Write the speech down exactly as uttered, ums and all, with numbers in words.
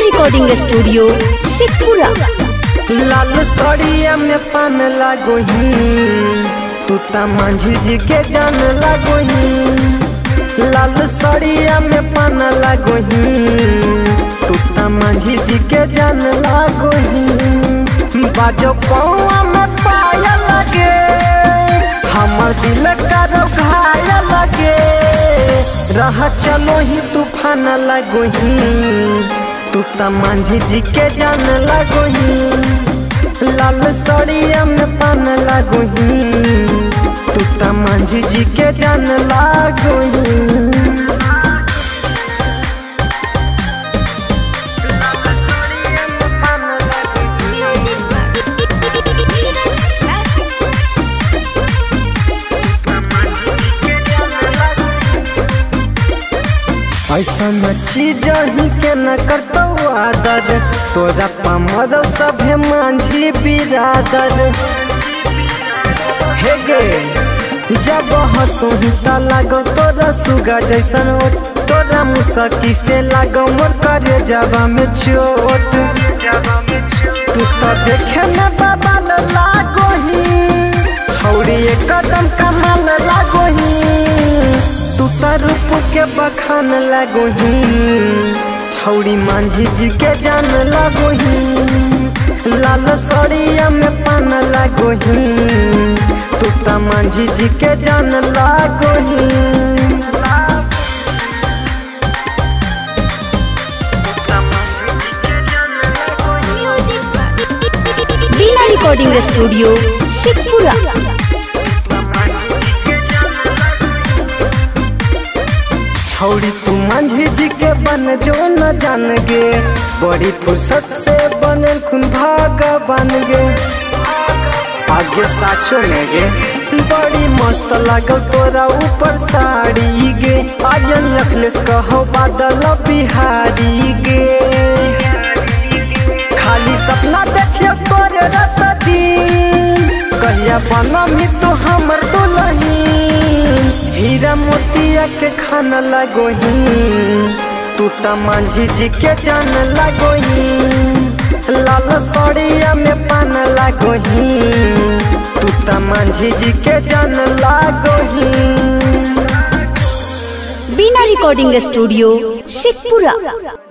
Recording studio Sheikhpura. लाल सड़िया में पान लागोही तू ता मांझी जी के जान लागोही। लाल सड़िया में पान लागोही तू ता मांझी जी के जान लागोही। बाजो पौआ में पाया लगे हमर दिल का घाया लगे। रहा चलो ही तूफान लागोही तू ता मांझी जी के जान लागोही। लाल सड़िया में पान लागोही तू ता मांझी जी के जान लागोही। ऐसा चीज ही के न करतो आदर तोरा पमर सभे मांझी बिरादर। हे गे जब हंसू त लागो तोरा सुगा जैसन तोरा मुसकी से लागो मोर करे जावा में चोट। तू तो देखे में बाबाल लागोही छौड़ी कदम कमाल लागोही। तू ता रूप के बखान लागोही छौड़ी मांझी जी के जान लागोही। लाल सड़िया में पान लागोही तू ता मांझी जी के जान लागोही। बीना रिकॉर्डिंग स्टूडियो शेखपुरा। छौड़ी तू मांझी जी के बन जो न जान गे बड़ी फुर्सत से बने खुन भागा बन गे। आगे साचो में गे बड़ी मस्त लागल तोरा ऊपर साड़ी गे। आर्यन अखिलेश कहो बादल बिहारी गे। खाली सपना देखिए तोरे रात दिन कहिया बनम ही तो हमर दुल्हन। हीरा मोतिया के खाना लागोही तू ता मांझी जी के जान लागोही। लाल सड़िया में पान लागोही तू ता मांझी जी के जान लागोही। बीना रिकॉर्डिंग स्टूडियो शेखपुरा।